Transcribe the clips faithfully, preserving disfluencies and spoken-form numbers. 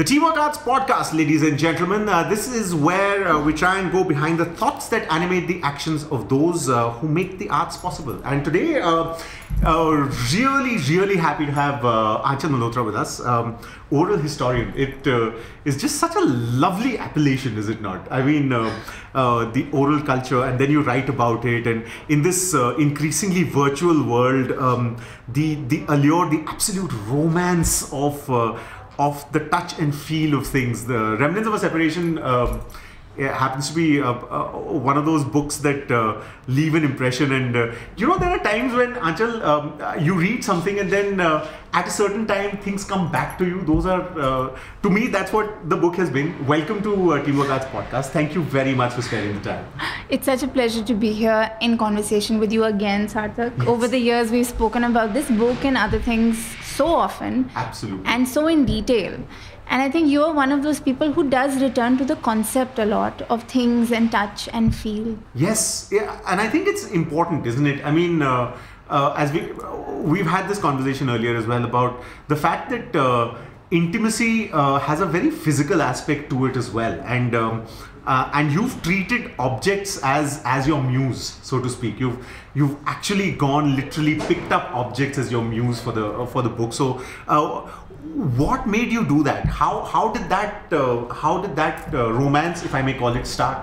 Teamwork Arts Podcast, ladies and gentlemen. Uh, this is where uh, we try and go behind the thoughts that animate the actions of those uh, who make the arts possible. And today, uh, uh, really, really happy to have uh, Aanchal Malhotra with us, um, oral historian. It uh, is just such a lovely appellation, is it not? I mean, uh, uh, the oral culture, and then you write about it. And in this uh, increasingly virtual world, um, the the allure, the absolute romance of uh, of the touch and feel of things. The Remnants of a Separation um, happens to be uh, uh, one of those books that uh, leave an impression. And uh, you know, there are times when, Aanchal, um, you read something and then uh, at a certain time things come back to you. Those are, uh, to me, that's what the book has been. Welcome to uh, Teamwork Arts Podcast. Thank you very much for sparing the time. It's such a pleasure to be here in conversation with you again, Sarthak. Yes. Over the years, we've spoken about this book and other things so often. Absolutely. And so in detail. And I think you're one of those people who does return to the concept a lot of things and touch and feel. Yes, yeah, and I think it's important, isn't it? I mean, uh, uh, as we we've had this conversation earlier as well about the fact that uh, intimacy uh, has a very physical aspect to it as well, and um, uh, and you've treated objects as as your muse, so to speak. You've you've actually gone literally picked up objects as your muse for the uh, for the book. So. Uh, What made you do that? How how did that uh, how did that uh, romance, if I may call it, start?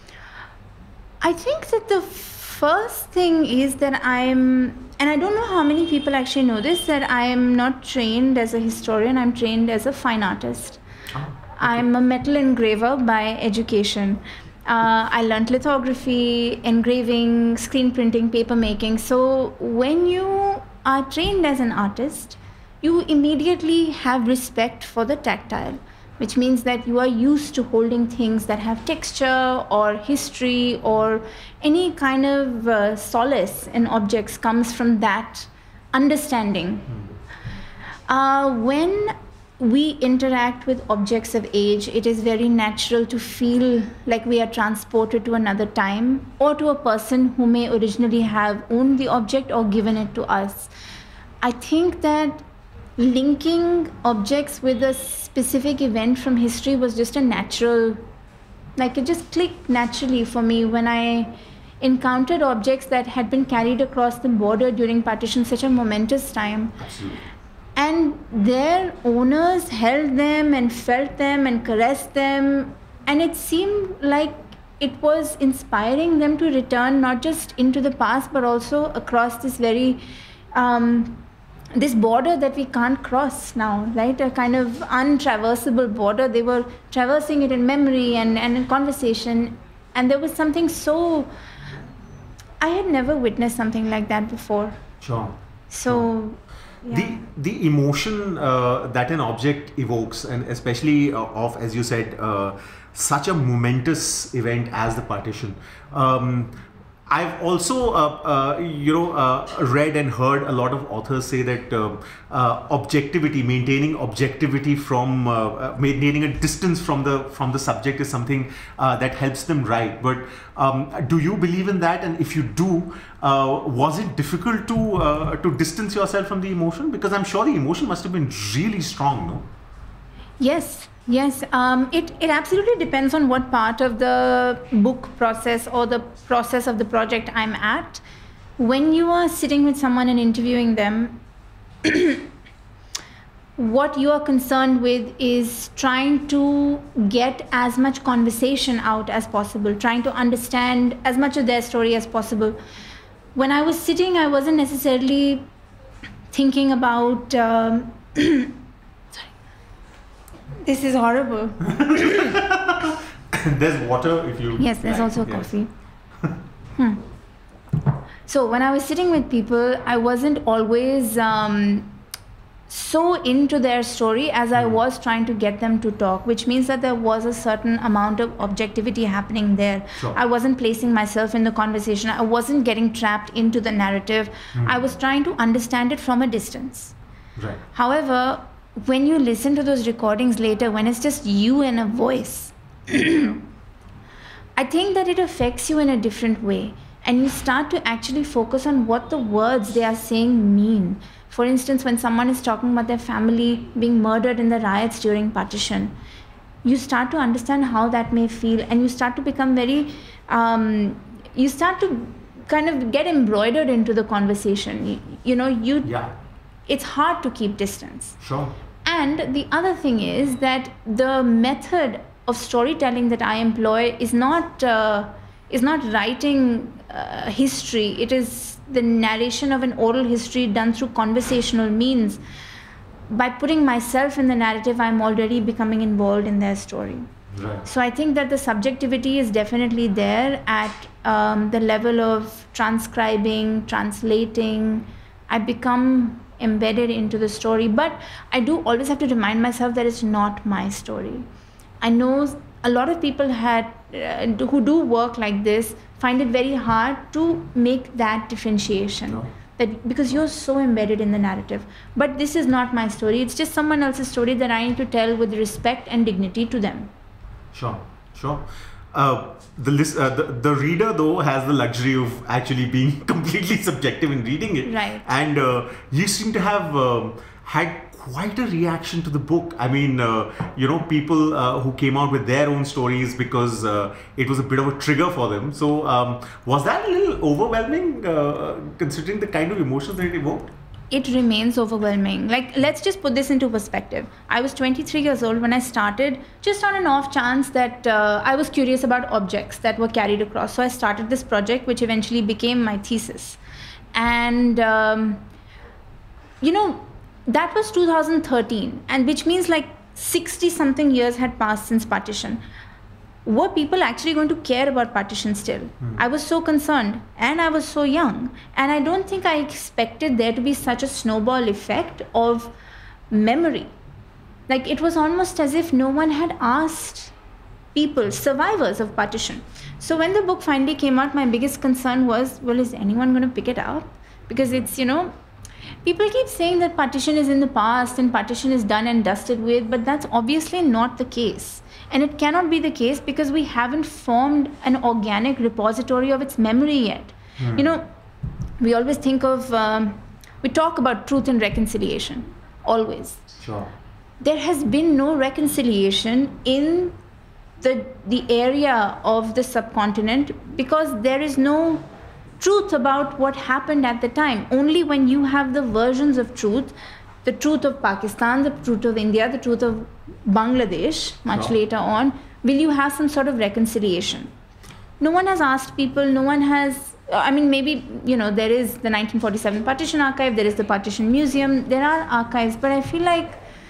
I think that the first thing is that I'm, and I don't know how many people actually know this, that I am not trained as a historian. I'm trained as a fine artist. Oh, okay. I'm a metal engraver by education. Uh, I learned lithography, engraving, screen printing, paper making. So when you are trained as an artist, you immediately have respect for the tactile, which means that you are used to holding things that have texture or history, or any kind of uh, solace in objects comes from that understanding. Uh, when we interact with objects of age, it is very natural to feel like we are transported to another time, or to a person who may originally have owned the object or given it to us. I think that linking objects with a specific event from history was just a natural, like it just clicked naturally for me when I encountered objects that had been carried across the border during partition, such a momentous time. Absolutely. And their owners held them and felt them and caressed them, and it seemed like it was inspiring them to return not just into the past but also across this very um, this border that we can't cross now, right? A kind of untraversable border. They were traversing it in memory and, and in conversation. And there was something so... I had never witnessed something like that before. Sure. So, yeah. The, the emotion uh, that an object evokes, and especially uh, of, as you said, uh, such a momentous event as the partition. Um, I've also, uh, uh, you know, uh, read and heard a lot of authors say that uh, uh, objectivity, maintaining objectivity from, uh, uh, maintaining a distance from the from the subject is something uh, that helps them write. But um, do you believe in that? And if you do, uh, was it difficult to uh, to distance yourself from the emotion? Because I'm sure the emotion must have been really strong, no? Yes. Yes, um, it, it absolutely depends on what part of the book process or the process of the project I'm at. When you are sitting with someone and interviewing them, what you are concerned with is trying to get as much conversation out as possible, trying to understand as much of their story as possible. When I was sitting, I wasn't necessarily thinking about... Um, This is horrible. There's water if you... Yes, there's like. also Yes. coffee. hmm. So when I was sitting with people, I wasn't always um, so into their story as I was trying to get them to talk, which means that there was a certain amount of objectivity happening there. Sure. I wasn't placing myself in the conversation. I wasn't getting trapped into the narrative. Mm. I was trying to understand it from a distance. Right. However, when you listen to those recordings later, when it's just you and a voice, I think that it affects you in a different way. And you start to actually focus on what the words they are saying mean. For instance, when someone is talking about their family being murdered in the riots during partition, you start to understand how that may feel, and you start to become very, um, you start to kind of get embroidered into the conversation. You, you know, you. Yeah. It's hard to keep distance. Sure. And the other thing is that the method of storytelling that I employ is not uh, is not writing uh, history. It is the narration of an oral history done through conversational means. By putting myself in the narrative, I'm already becoming involved in their story. Right. So I think that the subjectivity is definitely there at um, the level of transcribing, translating. I become embedded into the story, but I do always have to remind myself that it's not my story. I know a lot of people had uh, who do work like this find it very hard to make that differentiation. No. That because you're so embedded in the narrative. But this is not my story. It's just someone else's story that I need to tell with respect and dignity to them. Sure, sure. Uh, the, list, uh, the the reader though has the luxury of actually being completely subjective in reading it. Right. And uh, you seem to have um, had quite a reaction to the book. I mean, uh, you know, people uh, who came out with their own stories because uh, it was a bit of a trigger for them. So um, was that a little overwhelming uh, considering the kind of emotions that it evoked? It remains overwhelming. Like, let's just put this into perspective. I was twenty-three years old when I started, just on an off chance that uh, I was curious about objects that were carried across. So I started this project, which eventually became my thesis. And, um, you know, that was two thousand thirteen, and which means like sixty something years had passed since partition. Were people actually going to care about partition still? Hmm. I was so concerned, and I was so young, and I don't think I expected there to be such a snowball effect of memory. Like, it was almost as if no one had asked people, survivors of partition. So when the book finally came out, my biggest concern was, well, is anyone going to pick it up? Because it's, you know, people keep saying that partition is in the past and partition is done and dusted with, but that's obviously not the case. And it cannot be the case because we haven't formed an organic repository of its memory yet. Hmm. You know, we always think of, um, we talk about truth and reconciliation, always. Sure. There has been no reconciliation in the, the area of the subcontinent because there is no truth about what happened at the time. Only when you have the versions of truth, the truth of Pakistan, the truth of India, the truth of Bangladesh, much no. later on, will you have some sort of reconciliation. No one has asked people, no one has, I mean, maybe, you know, there is the nineteen forty-seven Partition Archive, there is the Partition Museum, there are archives, but I feel like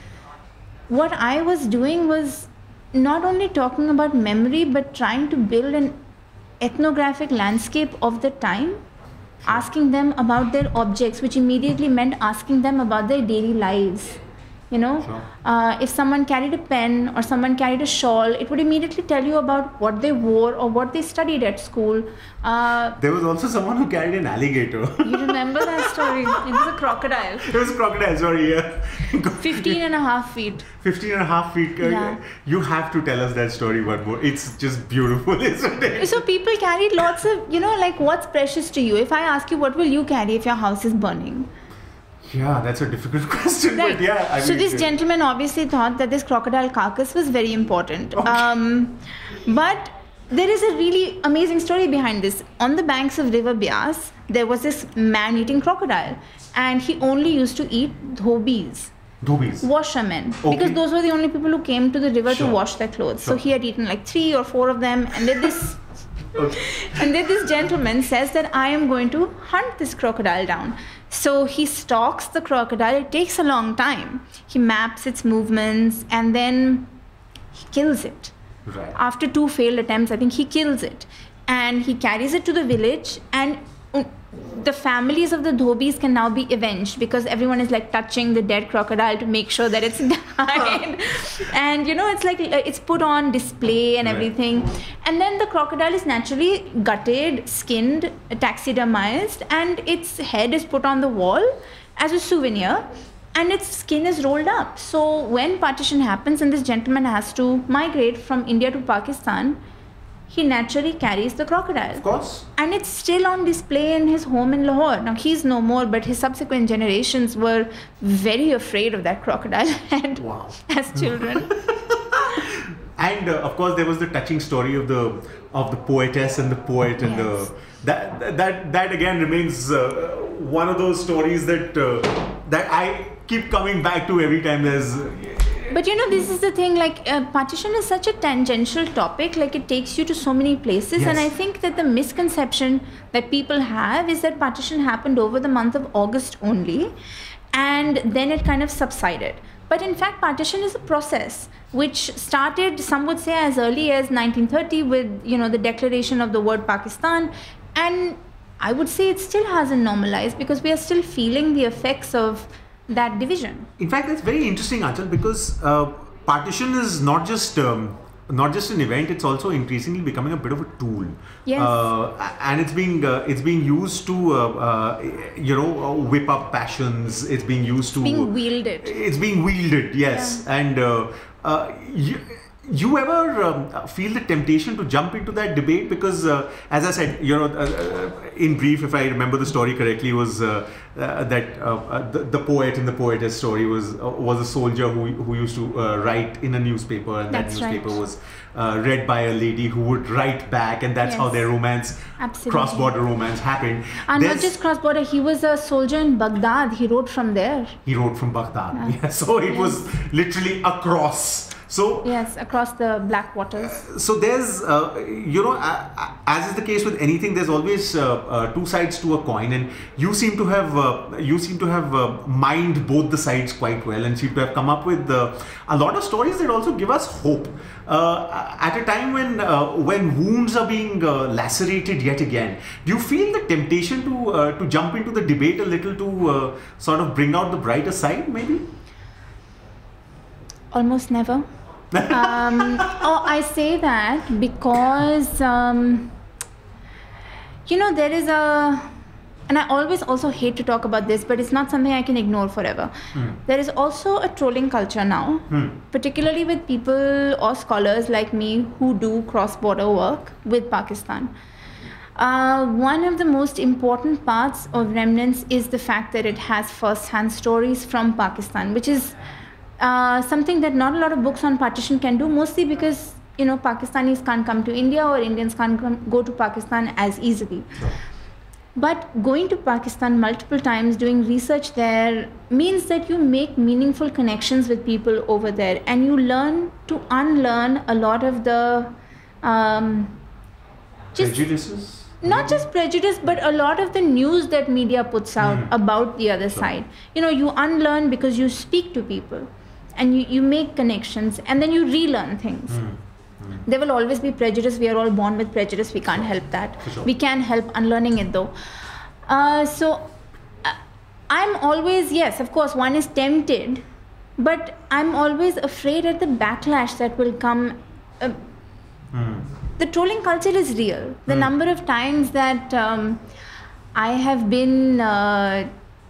what I was doing was not only talking about memory, but trying to build an ethnographic landscape of the time, asking them about their objects, which immediately meant asking them about their daily lives. You know, sure. uh, if someone carried a pen or someone carried a shawl, it would immediately tell you about what they wore or what they studied at school. Uh, there was also someone who carried an alligator. You remember that story? It was a crocodile. It was a crocodile, sorry, yeah. fifteen and a half feet. fifteen and a half feet. Yeah. You have to tell us that story one more. It's just beautiful, isn't it? So people carried lots of, you know, like what's precious to you? If I ask you, what will you carry if your house is burning? Yeah, that's a difficult question, right. But yeah. I so mean, this uh, gentleman obviously thought that this crocodile carcass was very important. Okay. Um, but there is a really amazing story behind this. On the banks of River Beas, there was this man-eating crocodile, and he only used to eat dhobis. Dhobis. Washermen. Okay. Because those were the only people who came to the river Sure. to wash their clothes. Sure. So he had eaten like three or four of them, and then this... Okay. And then this gentleman says that I am going to hunt this crocodile down. So he stalks the crocodile. It takes a long time. He maps its movements and then he kills it. Right. After two failed attempts, I think he kills it. And he carries it to the village, and the families of the dhobis can now be avenged because everyone is like touching the dead crocodile to make sure that it's died. And you know, it's like it's put on display and everything. Right. And then the crocodile is naturally gutted, skinned, taxidermized, and its head is put on the wall as a souvenir, and its skin is rolled up. So when partition happens and this gentleman has to migrate from India to Pakistan, he naturally carries the crocodile. Of course. And it's still on display in his home in Lahore. Now, he's no more, but his subsequent generations were very afraid of that crocodile and Wow. as children. And uh, of course, there was the touching story of the of the poetess and the poet, and Yes. the that that that again remains uh, one of those stories that uh, that I keep coming back to every time there's. But you know, this is the thing, like uh, partition is such a tangential topic, like it takes you to so many places. Yes. And I think that the misconception that people have is that partition happened over the month of August only, and then it kind of subsided. But in fact, partition is a process which started, some would say, as early as nineteen thirty with, you know, the declaration of the word Pakistan. And I would say it still hasn't normalized because we are still feeling the effects of that division. In fact, that's very interesting, Achal, because uh, partition is not just um, not just an event; it's also increasingly becoming a bit of a tool. Yes. Uh, and it's being uh, it's being used to uh, uh, you know uh, whip up passions. It's being used to Being wielded. It's being wielded, yes. And uh, uh, you, you ever um, feel the temptation to jump into that debate? Because, uh, as I said, you know, uh, uh, in brief, if I remember the story correctly, was uh, uh, that uh, uh, the, the poet in the poetess story was uh, was a soldier who who used to uh, write in a newspaper, and That's that newspaper right. was uh, read by a lady who would write back, and that's how Yes. their romance, Absolutely. cross-border romance, happened. And not There's- just cross-border, he was a soldier in Baghdad. He wrote from there. he wrote from Baghdad, yeah. So it was literally across. So Yes, across the black waters. so there's uh, you know uh, uh, as is the case with anything, there's always uh, uh, two sides to a coin, and you seem to have uh, you seem to have uh, mined both the sides quite well, and seem to have come up with uh, a lot of stories that also give us hope uh, at a time when uh, when wounds are being uh, lacerated yet again. Do you feel the temptation to uh, to jump into the debate a little, to uh, sort of bring out the brighter side, maybe? Almost never. um, oh, I say that because, um, you know, there is a, and I always also hate to talk about this, but it's not something I can ignore forever. There is also a trolling culture now, particularly with people or scholars like me who do cross-border work with Pakistan. Uh, one of the most important parts of Remnants is the fact that it has first-hand stories from Pakistan, which is uh, something that not a lot of books on partition can do, mostly because, you know, Pakistanis can't come to India or Indians can't come, go to Pakistan as easily. Sure. But going to Pakistan multiple times, doing research there, means that you make meaningful connections with people over there, and you learn to unlearn a lot of the um, just Prejudices? not just prejudice, but a lot of the news that media puts out Mm. about the other side. You know, you unlearn because you speak to people and you, you make connections, and then you relearn things. Mm. There will always be prejudice. We are all born with prejudice. We can't help that. For sure. We can help unlearning it though. Uh, so uh, I'm always, yes, of course, one is tempted, but I'm always afraid at the backlash that will come. Uh, Mm. the trolling culture is real. The Hmm. number of times that um, I have been, uh,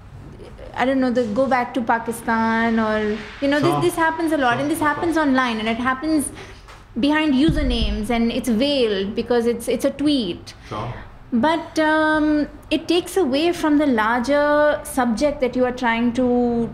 I don't know, the go back to Pakistan, or, you know, Sure. this, this happens a lot, Sure, and this sure. happens online, and it happens behind usernames, and it's veiled because it's it's a tweet. Sure. But um, it takes away from the larger subject that you are trying to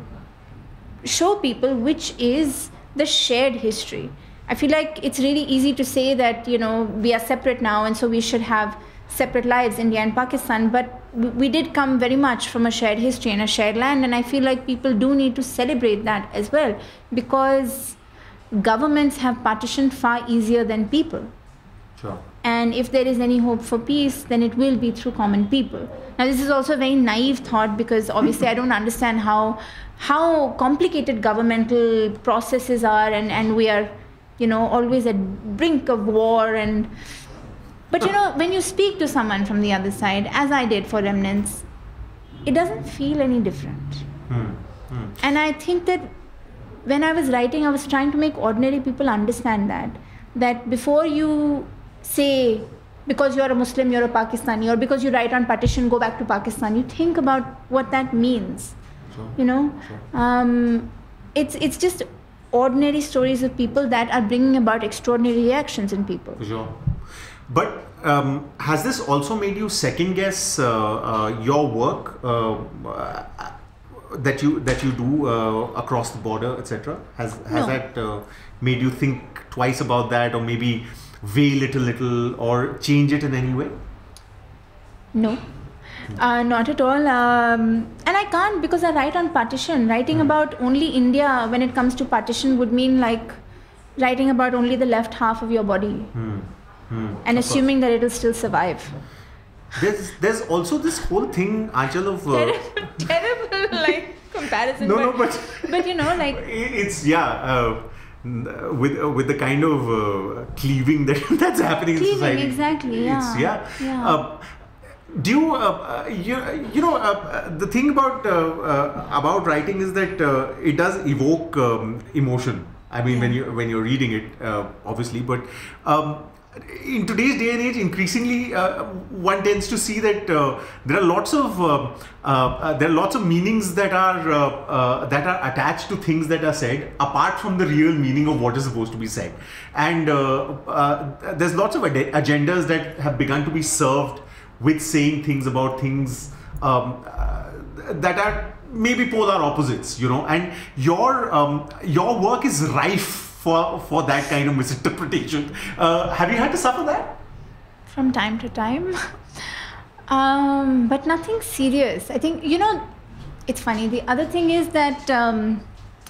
show people, which is the shared history. I feel like it's really easy to say that, you know, we are separate now, and so we should have separate lives, India and Pakistan, but we we did come very much from a shared history and a shared land, and I feel like people do need to celebrate that as well, because governments have partitioned far easier than people. Sure. And if there is any hope for peace, then it will be through common people. Now, this is also a very naive thought, because obviously I don't understand how how complicated governmental processes are, and, and we are, you know, always at brink of war. And but you know, when you speak to someone from the other side, as I did for Remnants, it doesn't feel any different. Hmm. Hmm. And I think that when I was writing, I was trying to make ordinary people understand that that before you say, because you're a Muslim, you're a Pakistani, or because you write on partition, go back to Pakistan, you think about what that means. Sure. You know, Sure. um, it's it's just ordinary stories of people that are bringing about extraordinary reactions in people. For sure. But um, has this also made you second guess uh, uh, your work uh, uh, that you that you do uh, across the border, et cetera? Has has No. that uh, made you think twice about that, or maybe veil it a little, or change it in any way? No, uh, not at all. Um, and I can't, because I write on partition. Writing about only India when it comes to partition would mean like writing about only the left half of your body Hmm. Hmm. and Of assuming that it will still survive. course. There's there's also this whole thing, Aanchal, of uh, Terrible, terrible like comparison. no, but, no, but but you know, like it's yeah. Uh, n- with uh, with the kind of uh, cleaving that that's happening in cleaving, society. exactly. Yeah. It's, yeah. Yeah. Uh, do you, uh, uh, you you know uh, uh, the thing about uh, uh, about writing is that uh, it does evoke um, emotion. I mean, when you when you're reading it, uh, obviously, but um, in today's day and age, increasingly uh, one tends to see that uh, there are lots of uh, uh, uh, there are lots of meanings that are uh, uh, that are attached to things that are said, apart from the real meaning of what is supposed to be said. And uh, uh, there's lots of ad- agendas that have begun to be served with saying things about things um, uh, that are maybe polar opposites, you know. And your um, your work is rife for for that kind of misinterpretation. Uh, have you had to suffer that? From time to time. um, but nothing serious. I think, you know, it's funny. The other thing is that um,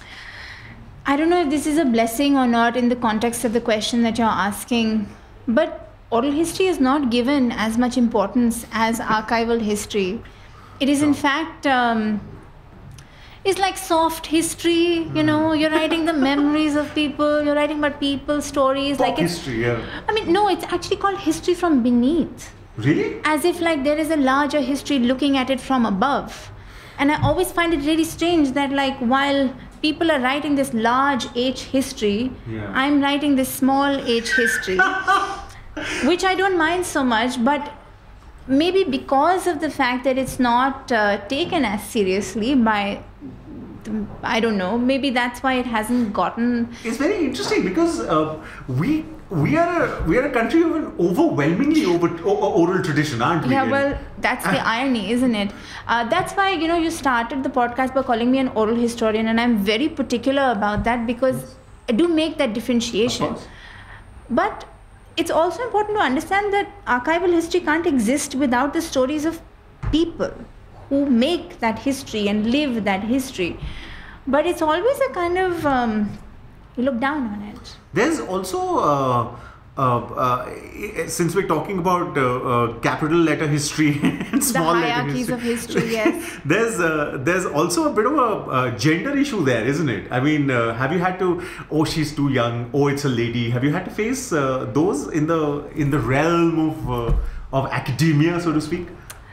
I don't know if this is a blessing or not in the context of the question that you're asking, but oral history is not given as much importance as archival history. It is in fact, um, it's like soft history, you know, you're writing the memories of people, you're writing about people's stories. Pop like it's, history, yeah. I mean, no, it's actually called history from beneath. Really? As if like there is a larger history looking at it from above. And I always find it really strange that like while people are writing this large H history, Yeah. I'm writing this small H history. Which I don't mind so much, but maybe because of the fact that it's not uh, taken as seriously by, the, I don't know, maybe that's why it hasn't gotten. It's very interesting because uh, we we are a, we are a country of an overwhelmingly over, o- oral tradition, aren't we? Yeah, really? well, that's the irony, isn't it? Uh, that's why, you know, you started the podcast by calling me an oral historian, and I'm very particular about that because I do make that differentiation. Of course. But it's also important to understand that archival history can't exist without the stories of people who make that history and live that history. But it's always a kind of, um, you look down on it. There's also, uh, uh, uh, since we're talking about uh, uh, capital letter history and small letter hierarchies history, of history, yes. there's uh, there's also a bit of a uh, gender issue there, isn't it? I mean, uh, have you had to? Oh, she's too young. Oh, it's a lady. Have you had to face uh, those in the in the realm of uh, of academia, so to speak?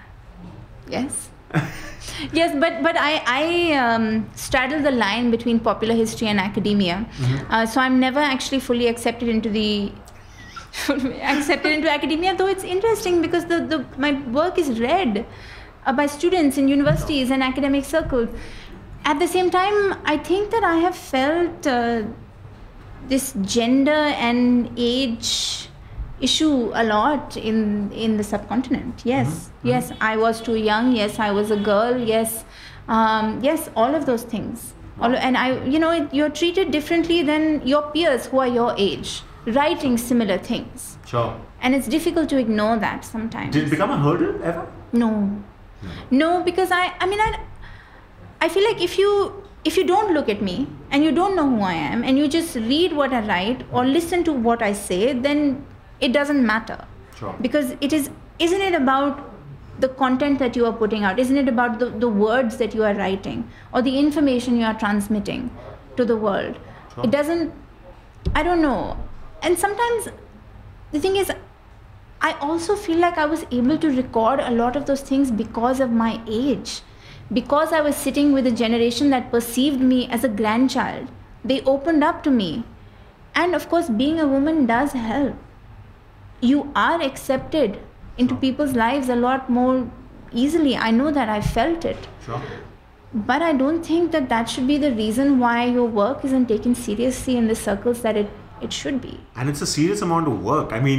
Yes. Yes, but but I I um, straddle the line between popular history and academia, Mm-hmm. uh, so I'm never actually fully accepted into the accepted into academia. Though it's interesting because the, the my work is read uh, by students in universities and academic circles. At the same time, I think that I have felt uh, this gender and age issue a lot in in the subcontinent. Yes, Mm-hmm. yes, I was too young. Yes, I was a girl. Yes, um, yes, all of those things. All, and I, you know, it, you're treated differently than your peers who are your age, writing similar things. Sure. And it's difficult to ignore that sometimes. Did it become a hurdle ever? No, no, because I, I mean, I, I feel like if you if you don't look at me and you don't know who I am and you just read what I write or listen to what I say, then it doesn't matter. Sure. Because it is, isn't it about the content that you are putting out? Isn't it about the, the words that you are writing or the information you are transmitting to the world? Sure. It doesn't, I don't know. And sometimes the thing is, I also feel like I was able to record a lot of those things because of my age. Because I was sitting with a generation that perceived me as a grandchild. They opened up to me. And of course, being a woman does help. You are accepted into people's lives a lot more easily. I know that, I felt it. Sure. But I don't think that that should be the reason why your work isn't taken seriously in the circles that it, it should be. And it's a serious amount of work. I mean,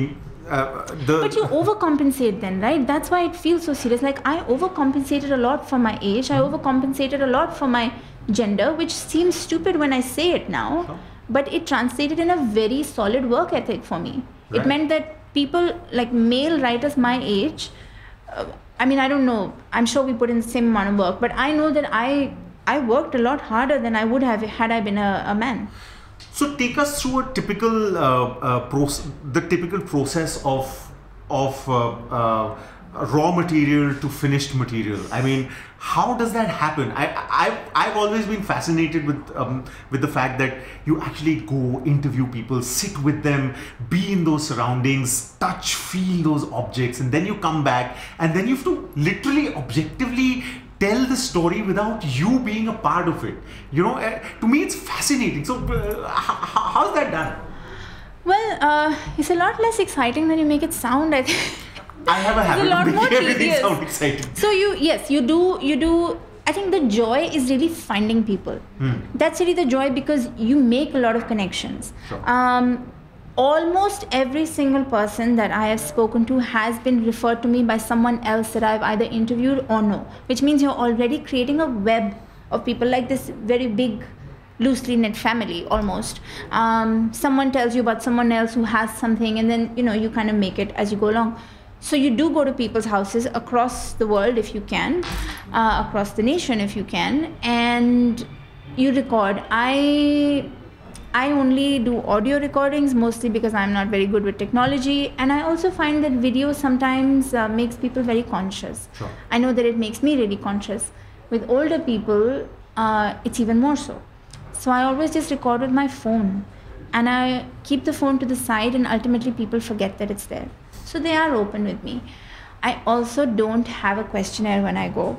uh, the. But you overcompensate then, right? That's why it feels so serious. Like I overcompensated a lot for my age. I overcompensated a lot for my gender, which seems stupid when I say it now. Sure. But it translated in a very solid work ethic for me. Right. It meant that people like male writers my age, uh, I mean, I don't know, I'm sure we put in the same amount of work, but I know that I I worked a lot harder than I would have had I been a, a man. So take us through a typical uh, uh, process, the typical process of of uh, uh, raw material to finished material. I mean, how does that happen? I, I, I've always been fascinated with um, with the fact that you actually go interview people, sit with them, be in those surroundings, touch, feel those objects, and then you come back and then you have to literally objectively tell the story without you being a part of it. You know, uh, to me it's fascinating. So uh, how, how's that done? Well, uh, it's a lot less exciting than you make it sound, I think. I have a habit a lot of more making everything tedious. sound exciting. So you, yes, you do, you do. I think the joy is really finding people. Hmm. That's really the joy because you make a lot of connections. Sure. Um, almost every single person that I have spoken to has been referred to me by someone else that I've either interviewed or know, which means you're already creating a web of people, like this very big loosely knit family almost. Um, someone tells you about someone else who has something, and then you know you kind of make it as you go along. So you do go to people's houses across the world if you can, uh, across the nation if you can, and you record. I I only do audio recordings mostly because I'm not very good with technology, and I also find that video sometimes uh, makes people very conscious. Sure. I know that it makes me really conscious. With older people, uh, it's even more so. So I always just record with my phone, and I keep the phone to the side, and ultimately people forget that it's there. So they are open with me. I also don't have a questionnaire when I go.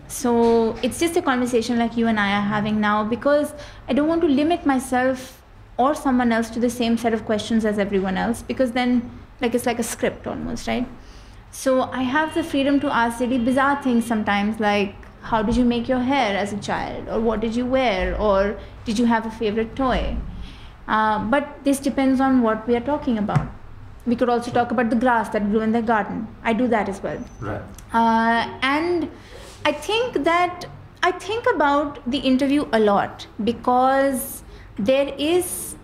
So it's just a conversation like you and I are having now, because I don't want to limit myself or someone else to the same set of questions as everyone else, because then like it's like a script almost, right? So I have the freedom to ask really bizarre things sometimes, like how did you make your hair as a child, or what did you wear, or did you have a favorite toy? Uh, but this depends on what we are talking about. We could also talk about the grass that grew in the garden. I do that as well. Right. Uh, and I think that I think about the interview a lot, because there is,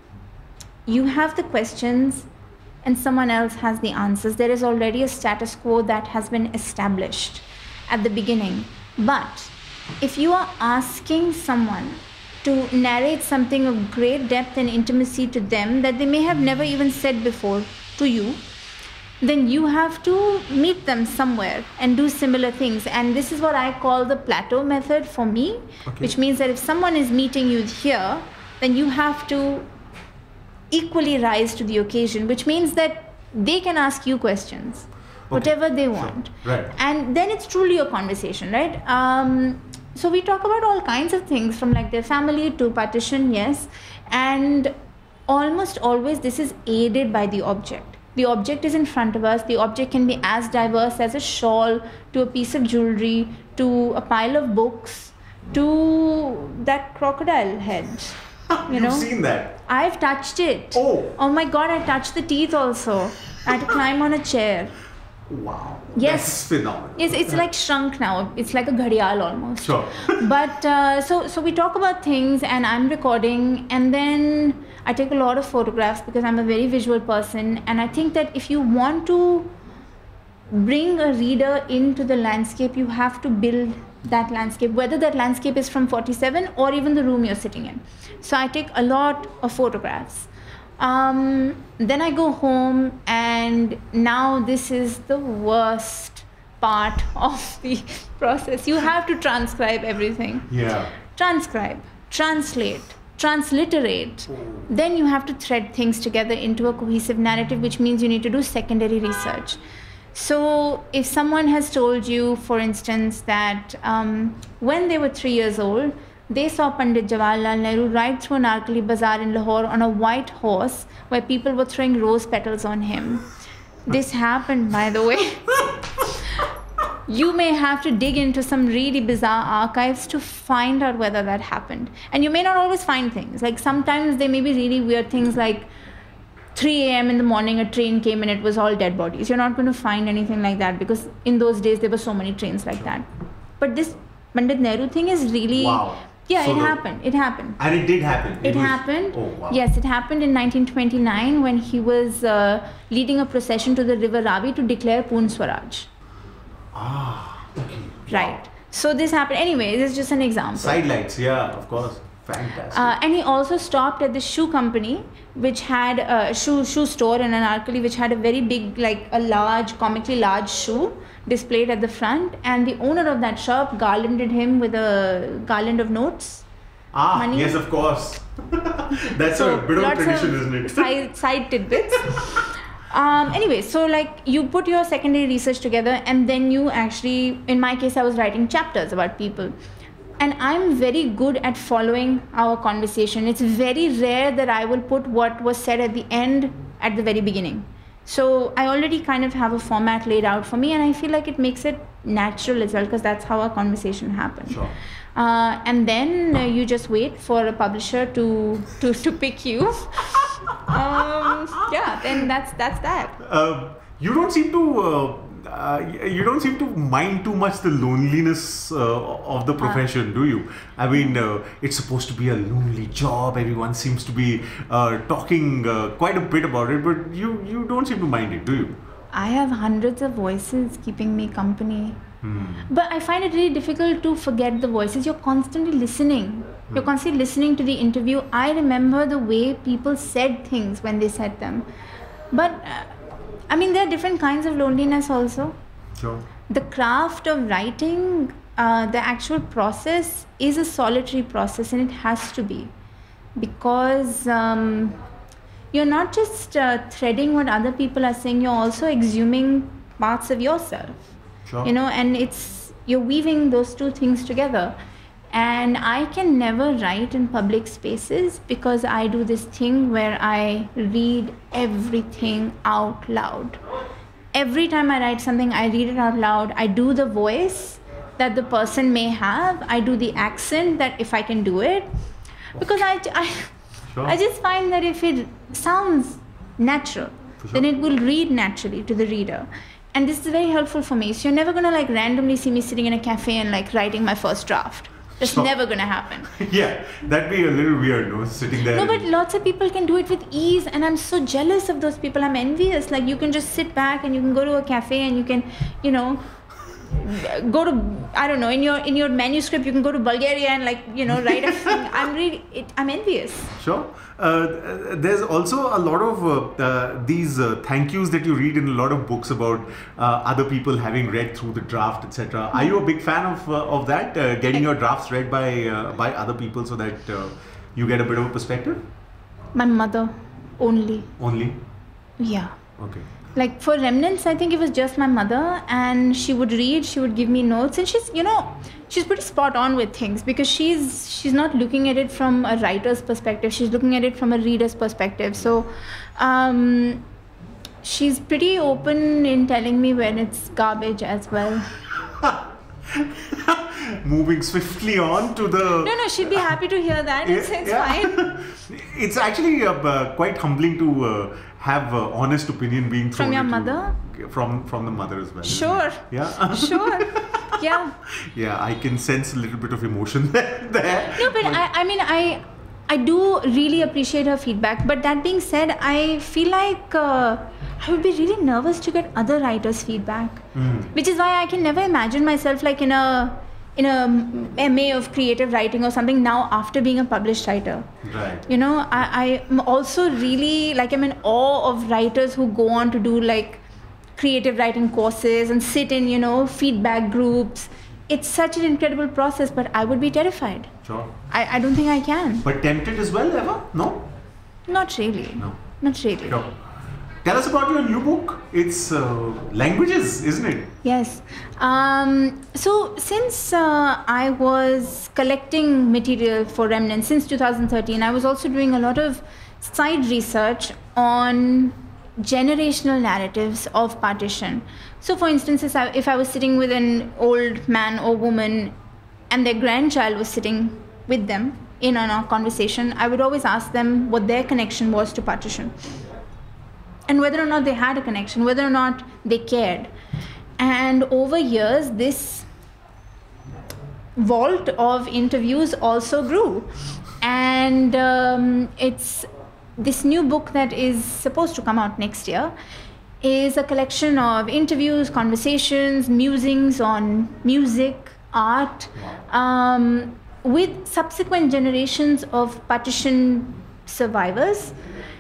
you have the questions and someone else has the answers. There is already a status quo that has been established at the beginning. But if you are asking someone to narrate something of great depth and intimacy to them that they may have never even said before to you, then you have to meet them somewhere and do similar things. And this is what I call the plateau method for me, okay. Which means that if someone is meeting you here, then you have to equally rise to the occasion, which means that they can ask you questions, okay. Whatever they want. Sure. Right. And then it's truly a conversation, right? Um, so we talk about all kinds of things, from like their family to partition, yes. And almost always this is aided by the object. The object is in front of us. The object can be as diverse as a shawl, to a piece of jewelry, to a pile of books, to that crocodile head. You You've know? seen that? I've touched it. Oh. Oh my God, I touched the teeth also. I had to climb on a chair. Wow. Yes. That's phenomenal. It's, it's like shrunk now. It's like a ghadial almost. Sure. But uh, so so we talk about things, and I'm recording, and then I take a lot of photographs because I'm a very visual person. And I think that if you want to bring a reader into the landscape, you have to build that landscape, whether that landscape is from forty-seven or even the room you're sitting in. So I take a lot of photographs. Um, then I go home, and now this is the worst part of the process. You have to transcribe everything. Yeah. Transcribe, translate, transliterate. Oh. Then you have to thread things together into a cohesive narrative, which means you need to do secondary research. So if someone has told you, for instance, that um, when they were three years old, they saw Pandit Jawaharlal Nehru ride through Narkali Bazaar in Lahore on a white horse where people were throwing rose petals on him. This happened, by the way. You may have to dig into some really bizarre archives to find out whether that happened. And you may not always find things. Like sometimes there may be really weird things, like three a.m. in the morning a train came and it was all dead bodies. You're not going to find anything like that because in those days there were so many trains like that. But this Pandit Nehru thing is really... Wow. Yeah, So it the- happened. It happened. And it did happen. It was- happened. Oh, wow. Yes, it happened in nineteen twenty-nine when he was uh, leading a procession to the river Ravi to declare Poon Swaraj. Ah, okay. Right. So this happened. Anyway, this is just an example. Sidelights, yeah, of course. Fantastic. Uh, and he also stopped at the shoe company, which had a shoe shoe store in Anarkali, which had a very big, like a large, comically large shoe displayed at the front. And the owner of that shop garlanded him with a garland of notes. ah, money. yes, of course. That's So a bit of a lots tradition, of isn't it? Side, side tidbits. Um, anyway, so like you put your secondary research together, and then you actually, in my case, I was writing chapters about people. And I'm very good at following our conversation. It's very rare that I will put what was said at the end at the very beginning. So I already kind of have a format laid out for me, and I feel like it makes it natural as well because that's how our conversation happens. Sure. Uh, and then uh, you just wait for a publisher to to, to pick you. um, yeah, then that's that's that. Uh, you don't seem to. Uh, uh, you don't seem to mind too much the loneliness uh, of the profession, do you? I mean, uh, it's supposed to be a lonely job. Everyone seems to be uh, talking uh, quite a bit about it, but you you don't seem to mind it, do you? I have hundreds of voices keeping me company. Hmm. But I find it really difficult to forget the voices. You're constantly listening. You're constantly listening to the interview. I remember the way people said things when they said them. But, uh, I mean, there are different kinds of loneliness also. Sure. The craft of writing, uh, the actual process is a solitary process, and it has to be. Because um, you're not just uh, threading what other people are saying, you're also exhuming parts of yourself. Sure. You know, and it's you're weaving those two things together. And I can never write in public spaces because I do this thing where I read everything out loud. Every time I write something, I read it out loud. I do the voice that the person may have. I do the accent that if I can do it. Because I, I, Sure. I just find that if it sounds natural, For sure. then it will read naturally to the reader. And this is very helpful for me. So you're never gonna like randomly see me sitting in a cafe and like writing my first draft. That's Sure. never gonna happen. Yeah, that'd be a little weird, no? Sitting there. No, but lots of people can do it with ease, and I'm so jealous of those people. I'm envious. Like you can just sit back and you can go to a cafe and you can, you know, go to I don't know in your in your manuscript you can go to Bulgaria and like you know write a thing. I'm really it, I'm envious. Sure. Uh, there's also a lot of uh, uh, these uh, thank yous that you read in a lot of books about uh, other people having read through the draft, et cetera. Are you a big fan of uh, of that? Uh, getting your drafts read by uh, by other people so that uh, you get a bit of a perspective? My mother only. Only. Yeah. Okay. Like for Remnants, I think it was just my mother, and she would read, she would give me notes, and she's, you know, she's pretty spot on with things because she's she's not looking at it from a writer's perspective, she's looking at it from a reader's perspective. So um, she's pretty open in telling me when it's garbage as well. Moving swiftly on to the. No, no, she'd be happy to hear that. It's, it's Yeah. fine. It's actually uh, uh, quite humbling to uh, have uh, honest opinion being thrown From your into- mother? From from the mother as well. isn't it? Sure. Yeah. Sure. Yeah. Yeah, I can sense a little bit of emotion there. No, but I, I mean, I, I do really appreciate her feedback. But that being said, I feel like uh, I would be really nervous to get other writers' feedback, Mm. which is why I can never imagine myself like in a in a M A of creative writing or something now after being a published writer. Right. You know, I, I'm also really like I'm in awe of writers who go on to do like creative writing courses and sit in, you know, feedback groups. It's such an incredible process, but I would be terrified. Sure. I, I don't think I can. But tempted as well, ever? No? Not really. No. Not really. Sure. Tell us about your new book. It's uh, languages, isn't it? Yes. Um, so since uh, I was collecting material for Remnants since two thousand thirteen, I was also doing a lot of side research on generational narratives of partition. So for instance, if I, if I was sitting with an old man or woman and their grandchild was sitting with them in on our conversation, I would always ask them what their connection was to partition. and whether or not they had a connection, whether or not they cared. And over years, this vault of interviews also grew. And um, it's this new book that is supposed to come out next year is a collection of interviews, conversations, musings on music, art, um, with subsequent generations of partition survivors,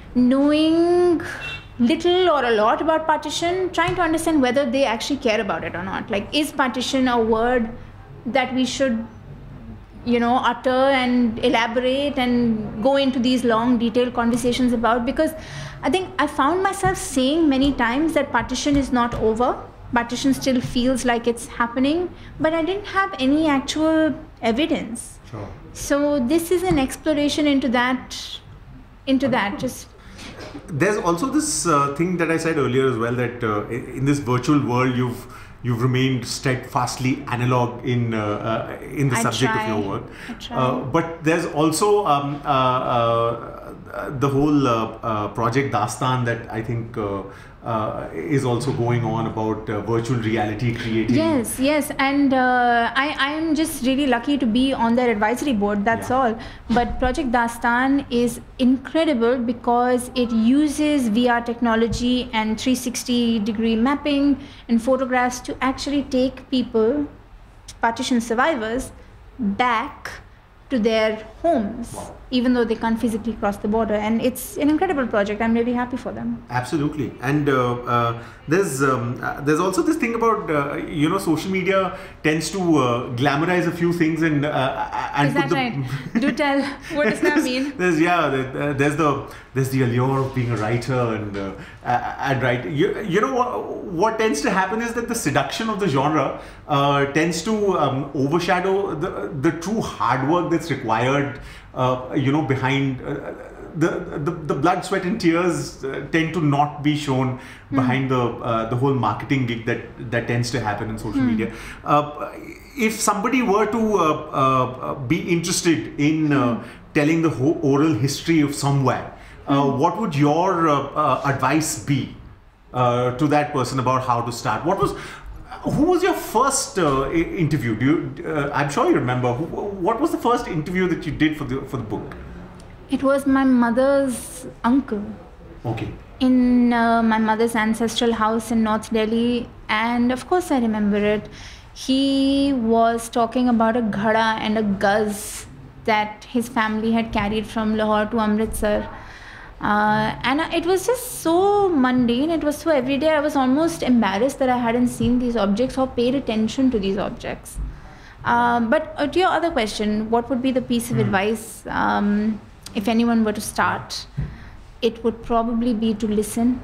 knowing little or a lot about partition, trying to understand whether they actually care about it or not. Like, is partition a word that we should, you know, utter and elaborate and go into these long, detailed conversations about? Because I think I found myself saying many times that partition is not over. Partition still feels like it's happening, but I didn't have any actual evidence. Sure. So this is an exploration into that, into that. Just there's also this uh, thing that I said earlier as well, that uh, in this virtual world, you've you've remained steadfastly analog in uh, uh, in the I subject try. of your work. I try. Uh, but there's also um, uh, uh, the whole uh, uh, project Dastan that I think uh, uh, is also going on about uh, virtual reality creating. Yes, yes, and uh, I I am just really lucky to be on their advisory board. That's Yeah. all. But Project Dastan is incredible because it uses V R technology and three sixty degree mapping and photographs to actually take people, partition survivors, back to their homes, Wow. even though they can't physically cross the border. And it's an incredible project. I'm really happy for them. Absolutely, and uh, uh, there's um, uh, there's also this thing about uh, you know, social media tends to uh, glamorize a few things and uh, and Is put that the right? Do tell. What does that mean? There's yeah, there- uh, there's the there's the allure of being a writer and uh, uh, and write. You, you know what, what tends to happen is that the seduction of the genre uh, tends to um, overshadow the the true hard work that's required. Uh, you know, behind uh, the, the the blood, sweat, and tears uh, tend to not be shown behind the uh, the whole marketing gig that that tends to happen in social media. Uh, if somebody were to uh, uh, be interested in uh, telling the whole oral history of somewhere, uh, what would your uh, uh, advice be uh, to that person about how to start? What was Who was your first uh, i- interview? Do you? Uh, I'm sure you remember. Who, what was the first interview that you did for the for the book? It was my mother's uncle Okay. in uh, my mother's ancestral house in North Delhi, and of course I remember it. He was talking about a ghada and a guz that his family had carried from Lahore to Amritsar. Uh, and I- it was just so mundane, it was so everyday. I was almost embarrassed that I hadn't seen these objects or paid attention to these objects. Um, but uh, to your other question, what would be the piece of advice um, if anyone were to start? It would probably be to listen.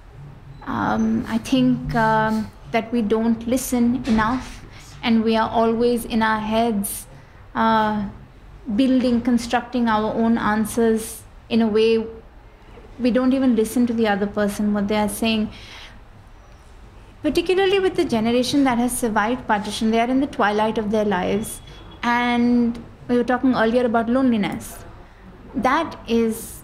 Um, I think um, that we don't listen enough, and we are always in our heads uh, building, constructing our own answers in a way we don't even listen to the other person, what they are saying. Particularly with the generation that has survived partition, they are in the twilight of their lives. And we were talking earlier about loneliness. That is,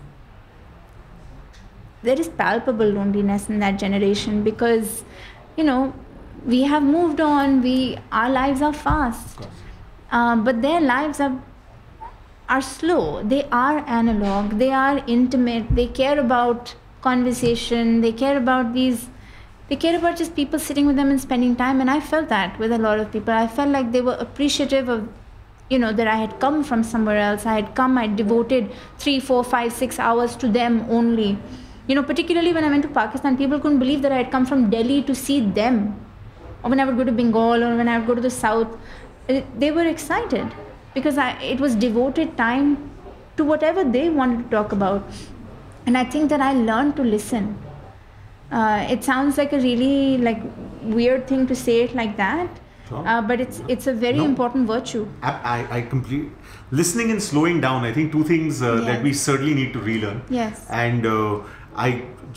there is palpable loneliness in that generation because, you know, we have moved on, we, our lives are fast. Um, but their lives are are slow, they are analog, they are intimate, they care about conversation, they care about these, they care about just people sitting with them and spending time. And I felt that with a lot of people. I felt like they were appreciative of, you know, that I had come from somewhere else. I had come, I devoted three, four, five, six hours to them only. You know, particularly when I went to Pakistan, people couldn't believe that I had come from Delhi to see them. Or when I would go to Bengal or when I would go to the south, they were excited. Because I, it was devoted time to whatever they wanted to talk about. And I think that I learned to listen. Uh, it sounds like a really like weird thing to say it like that, Sure. uh, but it's it's a very No. important virtue. I, I, I complete listening and slowing down. I think two things uh, that Yes. we certainly need to relearn. Yes. And uh, I just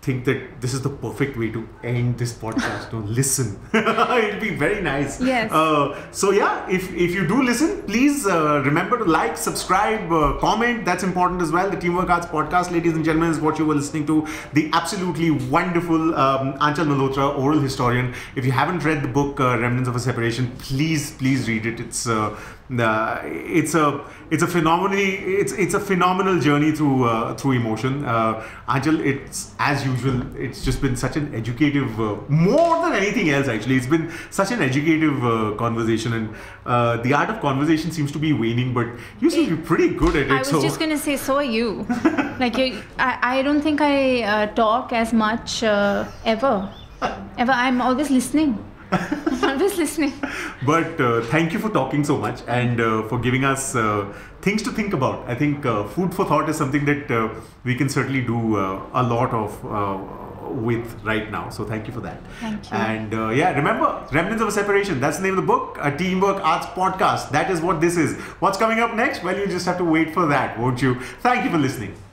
think that this is the perfect way to end this podcast. No, listen. It'll be very nice. Yes. Uh, so yeah, if, if you do listen, please uh, remember to like, subscribe, uh, comment. That's important as well. The Teamwork Arts podcast, ladies and gentlemen, is what you were listening to. The absolutely wonderful um, Aanchal Malhotra, oral historian. If you haven't read the book uh, Remnants of a Separation, please, please read it. It's uh, uh, it's a it's a phenomenally it's it's a phenomenal journey through uh, through emotion. Uh, Aanchal, it's as usual. It's just been such an educative, uh, more than anything else. Actually, it's been such an educative uh, conversation, and uh, the art of conversation seems to be waning. But you seem to be pretty good at it. I was so. just gonna say, so are you. Like you, I, I don't think I uh, talk as much uh, ever. Ever, I'm always listening. I'm always listening. But uh, thank you for talking so much and uh, for giving us uh, things to think about. I think uh, food for thought is something that uh, we can certainly do uh, a lot of uh, with right now. So thank you for that. Thank you. And uh, yeah, remember, Remnants of a Separation. That's the name of the book, a Teamwork Arts podcast. That is what this is. What's coming up next? Well, you just have to wait for that, won't you? Thank you for listening.